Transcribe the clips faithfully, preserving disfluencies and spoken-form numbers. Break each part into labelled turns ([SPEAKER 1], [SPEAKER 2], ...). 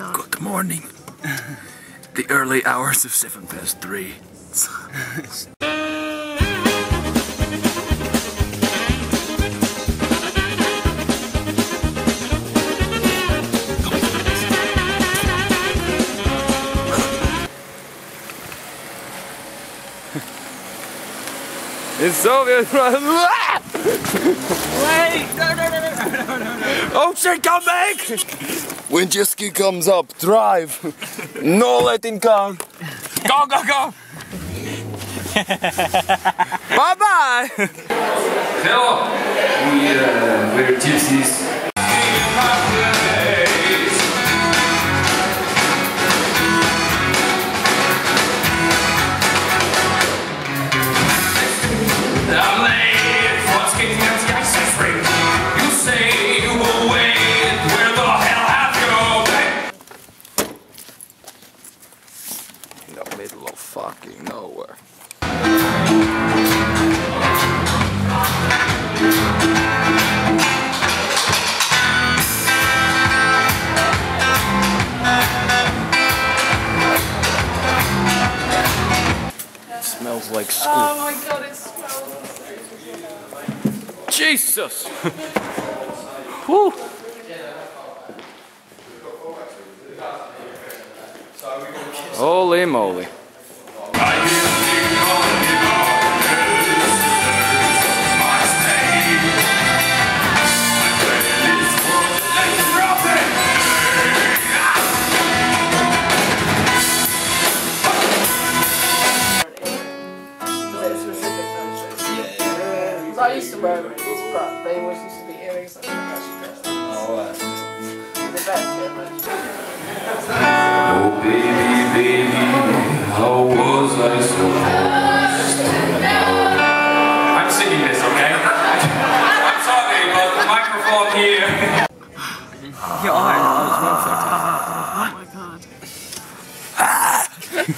[SPEAKER 1] not.
[SPEAKER 2] Good morning. The early hours of seven past three.
[SPEAKER 3] In Soviet Wait!
[SPEAKER 2] No, no, no, no, no, no, no, no. Oh shit, come back!
[SPEAKER 3] When jet ski comes up, drive! No letting come!
[SPEAKER 2] Go, go, go!
[SPEAKER 3] Bye bye!
[SPEAKER 2] Hello! We, uh, we're gypsies.
[SPEAKER 3] In the middle of fucking nowhere. It smells like school.
[SPEAKER 1] Oh my god, it smells.
[SPEAKER 3] Jesus! Whew! Holy moly.
[SPEAKER 1] I used to wear rings, but they always used to be earrings like that.
[SPEAKER 3] Oh, uh.
[SPEAKER 1] The best earrings.
[SPEAKER 2] Oh baby, baby, how was I supposed to know? I'm singing this, okay? I'm sorry, but the microphone here.
[SPEAKER 3] Your eye, oh,
[SPEAKER 1] Oh my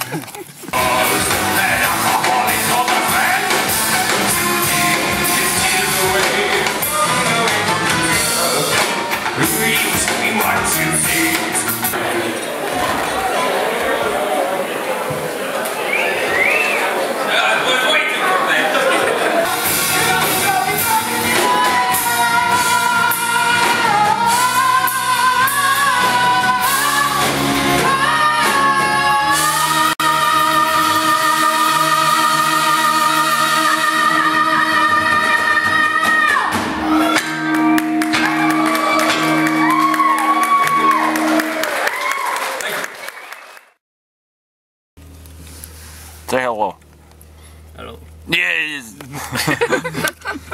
[SPEAKER 3] Say hello.
[SPEAKER 2] Hello.
[SPEAKER 3] Yes!